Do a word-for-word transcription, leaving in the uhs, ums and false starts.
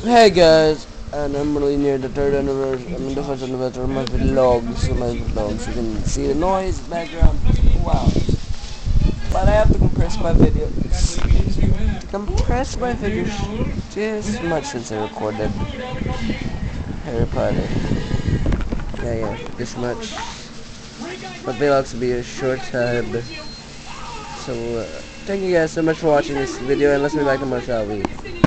Hey guys, and I'm really near the third anniversary, I mean the first anniversary of my vlogs, my vlogs. You can see the noise, background, wow. But I have to compress my videos, compress my videos just much since I recorded Harry Potter. Yeah, yeah, this much. But vlogs will be a short time. So, uh, thank you guys so much for watching this video, and let's be back tomorrow, shall we?